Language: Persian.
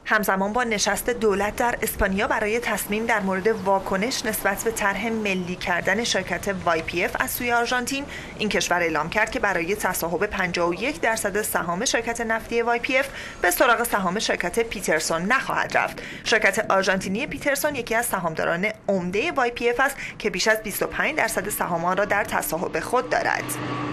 همزمان با نشست دولت در اسپانیا برای تصمیم در مورد واکنش نسبت به طرح ملی کردن شرکت YPF از سوی آرژانتین، این کشور اعلام کرد که برای تصاحب 51% سهام شرکت نفتی YPF به سراغ سهام شرکت پیترسون نخواهد رفت. شرکت آرژانتینی پیترسون یکی از سهامداران عمده YPF است که بیش از 25% سهام آن را در تصاحب خود دارد.